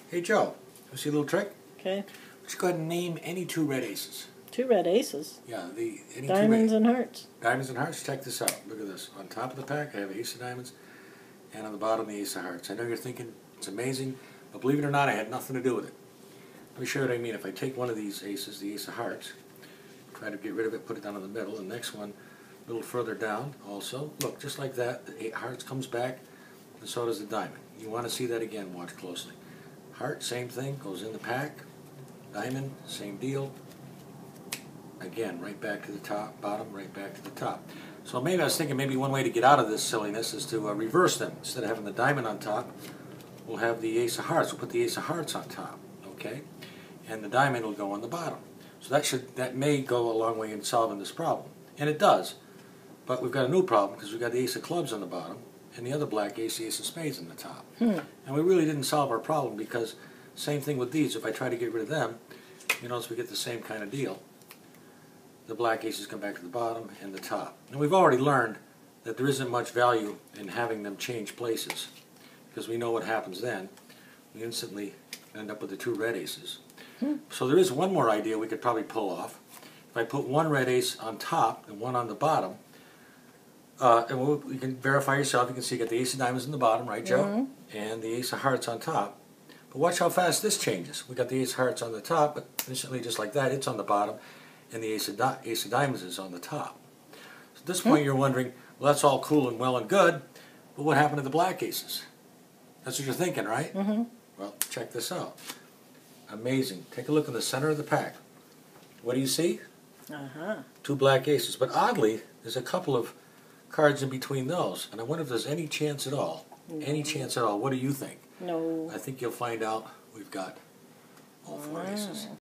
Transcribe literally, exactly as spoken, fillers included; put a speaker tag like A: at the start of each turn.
A: Hey Joe, you see a little trick?
B: Okay.
A: Let's go ahead and name any two red aces.
B: Two red aces.
A: Yeah, the any
B: Diamonds
A: two red,
B: and hearts.
A: diamonds and hearts. Check this out. Look at this. On top of the pack, I have ace of diamonds, and on the bottom, the ace of hearts. I know you're thinking it's amazing, but believe it or not, I had nothing to do with it. Let me show you what I mean. If I take one of these aces, the ace of hearts, try to get rid of it, put it down in the middle. The next one, a little further down, also. Look, just like that, the eight hearts comes back, and so does the diamond. You want to see that again? Watch closely. Heart, same thing, goes in the pack. Diamond, same deal. Again, right back to the top, bottom, right back to the top. So maybe I was thinking maybe one way to get out of this silliness is to uh, reverse them. Instead of having the diamond on top, we'll have the ace of hearts. We'll put the ace of hearts on top, okay? And the diamond will go on the bottom. So that should that may go a long way in solving this problem. And it does. But we've got a new problem because we've got the ace of clubs on the bottom and the other black ace, the ace of spades on the top.
B: Hmm.
A: And we really didn't solve our problem because same thing with these. If I try to get rid of them, you notice we get the same kind of deal. The black aces come back to the bottom and the top. And we've already learned that there isn't much value in having them change places because we know what happens then. We instantly end up with the two red aces.
B: Hmm.
A: So there is one more idea we could probably pull off. If I put one red ace on top and one on the bottom, uh, and we'll, you can verify yourself. You can see you got the ace of diamonds in the bottom, right, Joe?
B: Mm-hmm.
A: And the ace of hearts on top. But watch how fast this changes. We got the ace of hearts on the top, but instantly, just like that, it's on the bottom, and the ace of, di ace of diamonds is on the top. So at this point, you're wondering, well, that's all cool and well and good, but what happened to the black aces? That's what you're thinking, right?
B: Mm-hmm.
A: Well, check this out. Amazing. Take a look in the center of the pack. What do you see?
B: Uh-huh.
A: Two black aces. But oddly, there's a couple of cards in between those, and I wonder if there's any chance at all.
B: No.
A: Any chance at all. What do you think?
B: No.
A: I think you'll find out we've got all four
B: Wow.
A: aces.